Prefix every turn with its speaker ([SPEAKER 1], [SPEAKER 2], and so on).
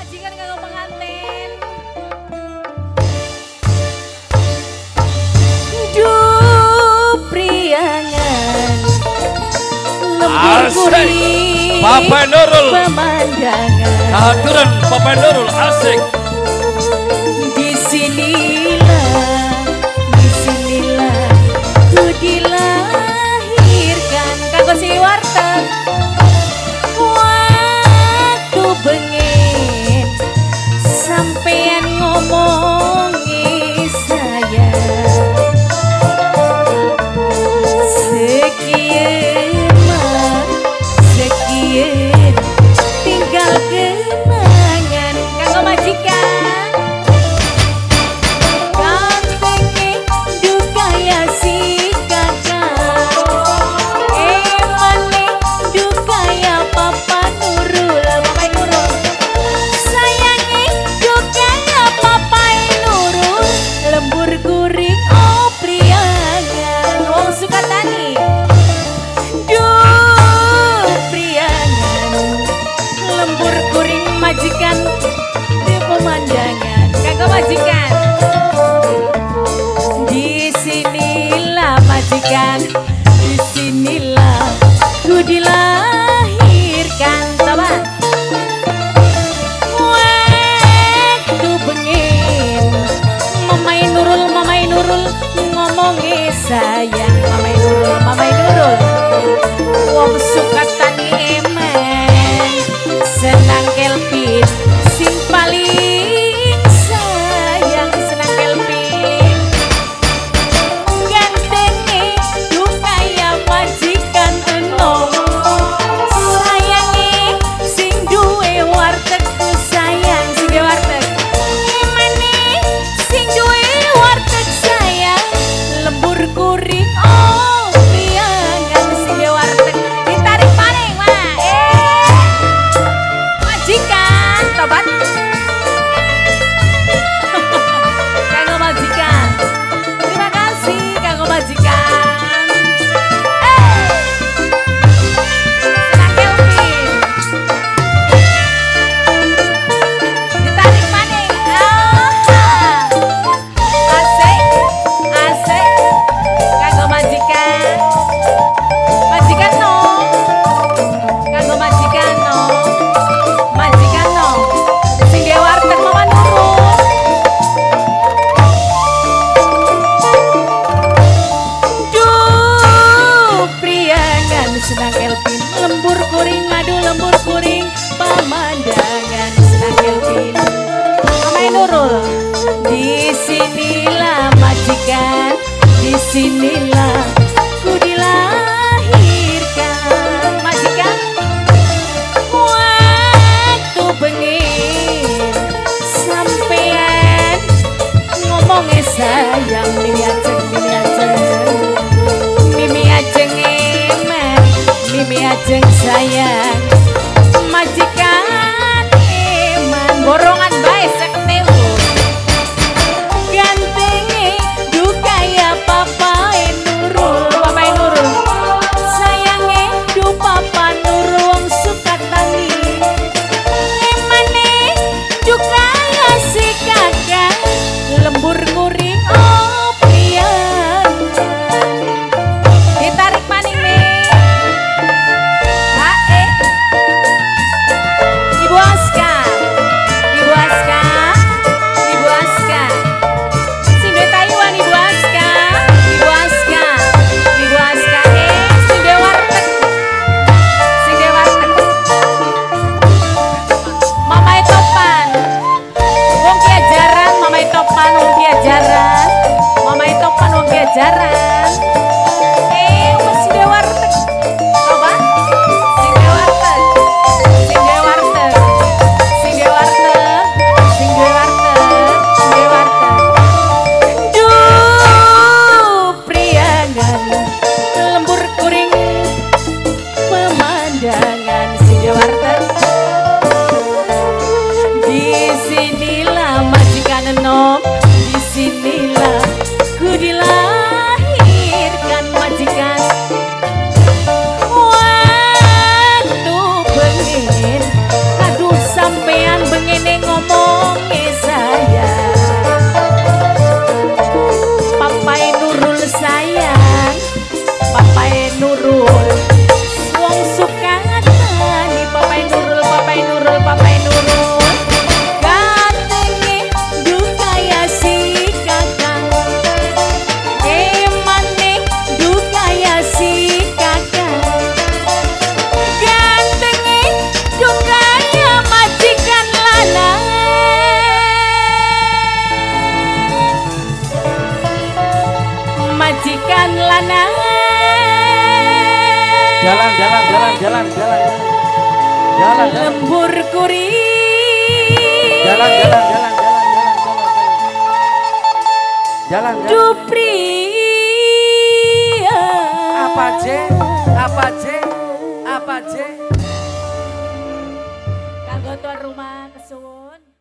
[SPEAKER 1] majikan kanggo pengantin. Duh priangan lembur kuring
[SPEAKER 2] Papa Nurul
[SPEAKER 1] pemandangan
[SPEAKER 2] kehadiran Papa Nurul asik.
[SPEAKER 1] Disinilah ku dilahirkan kanggo si warteg waktu bengi sampean ngomongi saya sekian tinggal kenangan kanggo majikan kantenge duka ya si kakak emane duka ya papa Nurul sayangi duka ya papa Nurul lembur kuring oh priangan wong Sukatani duh priangan lembur kuring majikan di pemandangan kagak majikan disinilah majikan disinilah ku dilahirkan teman waktu bengin mamai Nurul ngomongi sayang mamai Nurul wong Sukatani emang senang kelpin sing paling sayang senang kelpin gantenge duka ya majikan enom sayangi sing duwe warteg sayang sing duwe warteg emane sing duwe warteg sayang lembur kuring oh priangan sing duwe warteg ditarik paling mah majikan tobat kanggo majikan terima kasih kanggo majikan senang Kelvin ditarik maning asik kanggo majikan no kanggo majikan no sing dia warteg mama Nurul duh priangan senang Kelvin lembur kuring ngadu lembur kuring pemandangan senang Kelvin mama Nurul disinilah majikan disinilah ku dilahirkan majikan waktu bengin sampean ngomongnya sayang mimi ajeng eman mimi ajeng sayang majikan eman borongan bae seketewu gantenge duka ya papa Nurul
[SPEAKER 3] Jalan, jalan, jalan, jalan, jalan. Jalan, jalan.
[SPEAKER 1] Lembur kuri.
[SPEAKER 3] Jalan, jalan, jalan, jalan, jalan, jalan. Jalan, jalan.
[SPEAKER 1] Dupri.
[SPEAKER 3] Apa J? Apa J? Apa J?
[SPEAKER 1] Kanggo tuan rumah kesuwun.